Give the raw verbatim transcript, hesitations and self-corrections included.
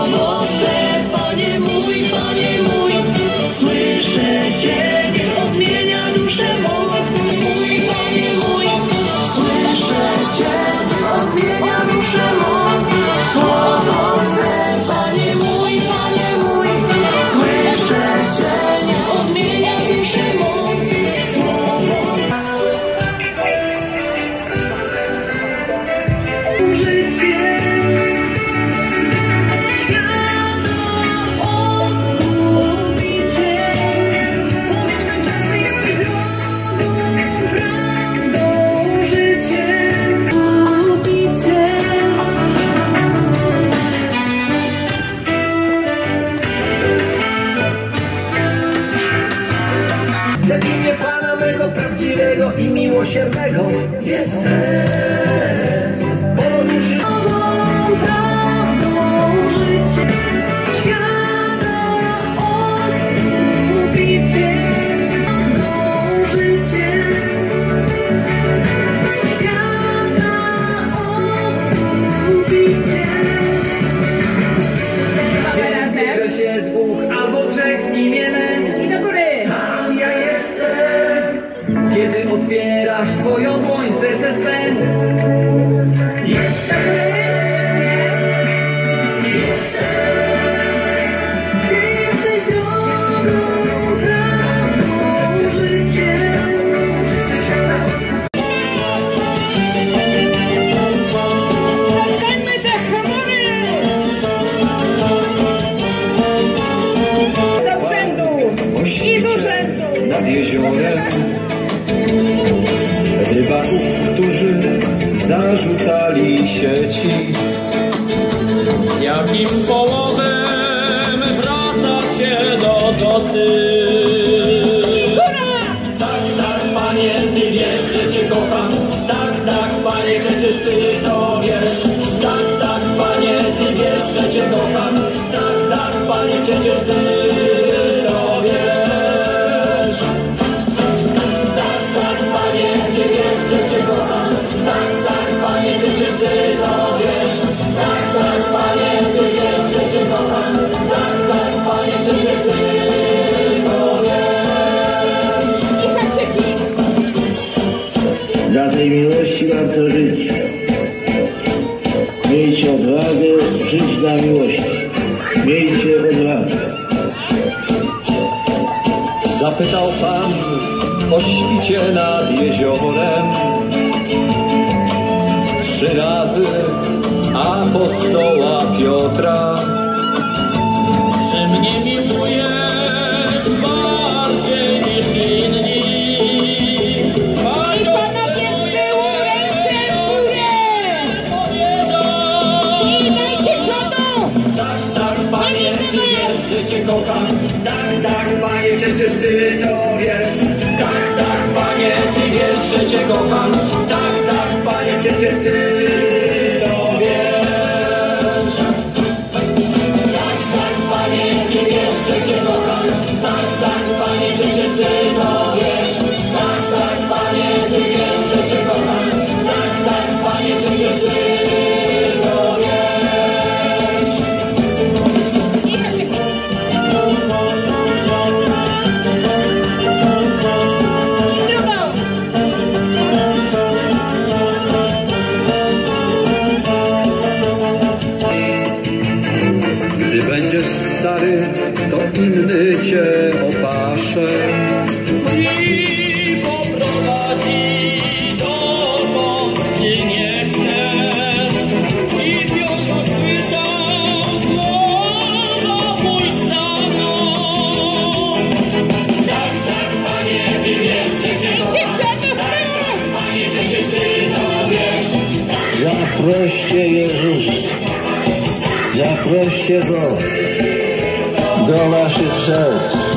słowo Twe, Panie mój, Panie mój. Słyszę Cię, niech odmienia duszę mą. Mój Panie mój, słyszę Cię, odmienia duszę mą. Słowo Twe, Panie mój, Panie mój. Słyszę Cię, niech odmienia duszę mą. Słowo życie. Za imię Pana mego prawdziwego i miłosiernego jestem. O duszy Nową prawdą życie świata odkupicie. Nową życie świata odkupicie. zbierze się dwóch albo trzech imienen i do góry. Tam ja jestem, kiedy otwierasz swoją dłoń, serce swe. Jestem, jestem. Ty jesteś drogą, prawdą, życiem. Zastańmy się chmury! Z urzędu i z urzędu! Nad jeziorem rybaków, którzy zarzucali sieci. Z jakim połowem wracacie do doty? Tak, tak, Panie, Ty wiesz, że Cię kocham. Tak, tak, Panie, przecież Ty to wiesz. Tak, tak, Panie, Ty wiesz, że Cię kocham. Tak, tak, Panie, przecież Ty to wiesz. Tak, tak, Panie, Ty wiesz, że Cię kocham. Tak, tak, Panie, przecież Ty to wiesz. Tak, tak, Panie, Ty wiesz, że Cię kocham. Tak, tak, Panie, przecież Ty to wiesz. I haczyki! Dla tej miłości warto żyć. Miejcie odwagę żyć dla miłości. Miejcie odwagę. Zapytał Pan o świcie nad jeziorem. Trzy razy apostoła Piotra. Czy mnie miłujesz bardziej niż inni? I panowie z tyłu ręce w górę! I dajcie czodu! Tak, tak, Panie, Ty wiesz, że Cię kocham. Tak, tak, Panie, przecież Ty to wiesz. Tak, tak, Panie, Ty wiesz, że Cię kocham. Tak, tak, Panie, przecież Ty to wiesz. Tak, tak, Panie, Ty wiesz, że Cię kocham. Tak, tak, Panie, przecież Ty to wiesz. Tak, tak, Panie, Ty wiesz, że Cię kocham. Tak, tak, Panie, przecież Ty to wiesz. I haczyki! I drugą! Gdy będziesz stary, to inny cię opasze. I poprowadzi dokąd Ty nie chcesz. I Piotr usłyszał słowa: pójdź za mną. Tak, tak, Panie, Ty wiesz, że Cię kocham. Tak, tak, Panie, przecież Ty to wiesz. Zaproście Jezusa. Zaproście Go do waszych serc.